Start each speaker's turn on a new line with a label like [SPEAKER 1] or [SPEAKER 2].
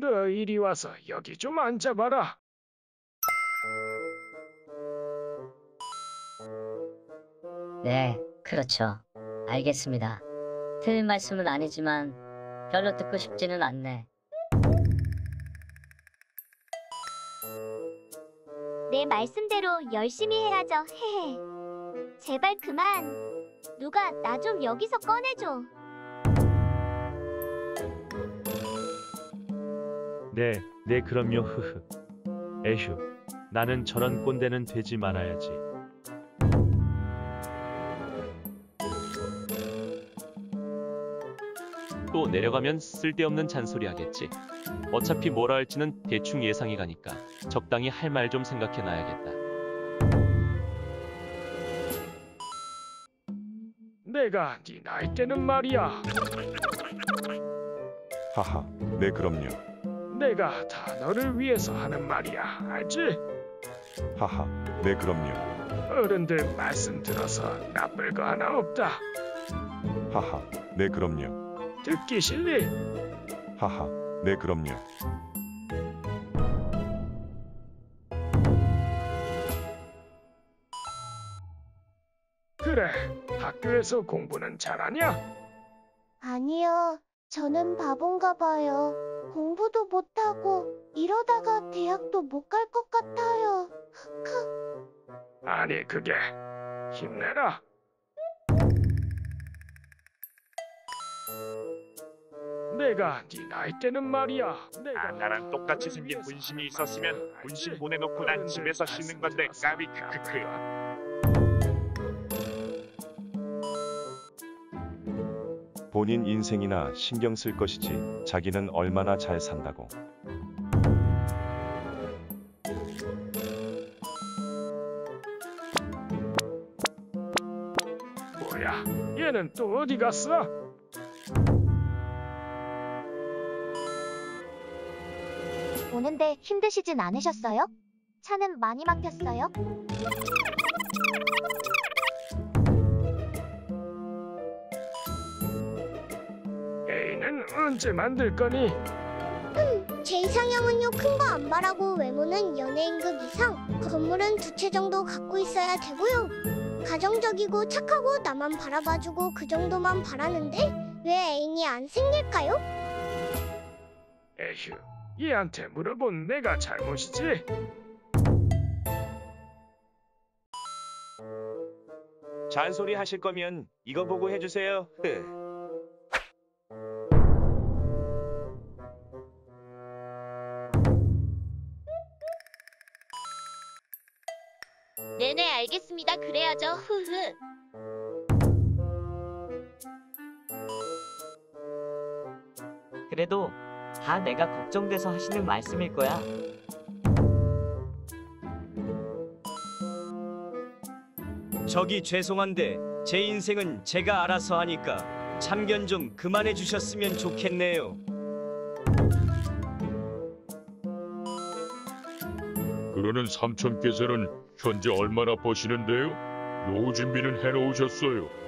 [SPEAKER 1] 너 이리 와서 여기 좀 앉아봐라.
[SPEAKER 2] 네, 그렇죠. 알겠습니다. 틀린 말씀은 아니지만 별로 듣고 싶지는 않네.
[SPEAKER 3] 내 말씀대로 열심히 해야죠. 헤헤. 제발 그만. 누가 나 좀 여기서 꺼내줘.
[SPEAKER 4] 네, 그럼요. 흐흐. 에휴, 나는 저런 꼰대는 되지 말아야지. 또 내려가면 쓸데없는 잔소리 하겠지. 어차피 뭐라 할지는 대충 예상이 가니까 적당히 할 말 좀 생각해 놔야겠다.
[SPEAKER 1] 내가 네 나이 때는 말이야.
[SPEAKER 5] 하하, 네 그럼요.
[SPEAKER 1] 내가 다 너를 위해서 하는 말이야. 알지?
[SPEAKER 5] 하하, 네 그럼요.
[SPEAKER 1] 어른들 말씀 들어서 나쁠 거 하나 없다.
[SPEAKER 5] 하하, 네 그럼요.
[SPEAKER 1] 듣기 싫니?
[SPEAKER 5] 하하, 네 그럼요.
[SPEAKER 1] 그래, 학교에서 공부는 잘하냐?
[SPEAKER 3] 아니요. 저는 바본가 봐요. 공부도 못하고 이러다가 대학도 못 갈 것 같아요. 흑흑.
[SPEAKER 1] 아니 그게 힘내라. 내가 네 나이 때는 말이야. 내가
[SPEAKER 6] 나랑 똑같이 생긴 분신이 있었으면 분신 보내놓고 난 집에서 쉬는 건데 까비 크크크.
[SPEAKER 5] 본인 인생이나 신경 쓸 것이지 자기는 얼마나 잘 산다고.
[SPEAKER 1] 뭐야? 얘는 또 어디 갔어?
[SPEAKER 3] 오는데 힘드시진 않으셨어요? 차는 많이 막혔어요?
[SPEAKER 1] 애인은 언제 만들 거니?
[SPEAKER 3] 제 이상형은요 큰 거 안 바라고 외모는 연예인급 이상, 건물은 2채 정도 갖고 있어야 되고요. 가정적이고 착하고 나만 바라봐주고 그 정도만 바라는데 왜 애인이 안 생길까요?
[SPEAKER 1] 에휴, 얘한테 물어본 내가 잘못이지?
[SPEAKER 7] 잔소리 하실 거면 이거 보고 해주세요.
[SPEAKER 3] 네네 알겠습니다. 그래야죠. 흐흐.
[SPEAKER 8] 그래도 다 내가 걱정돼서 하시는 말씀일 거야.
[SPEAKER 9] 저기 죄송한데 제 인생은 제가 알아서 하니까 참견 좀 그만해 주셨으면 좋겠네요.
[SPEAKER 10] 그러는 삼촌께서는 현재 얼마나 버시는데요? 노후 준비는 해놓으셨어요.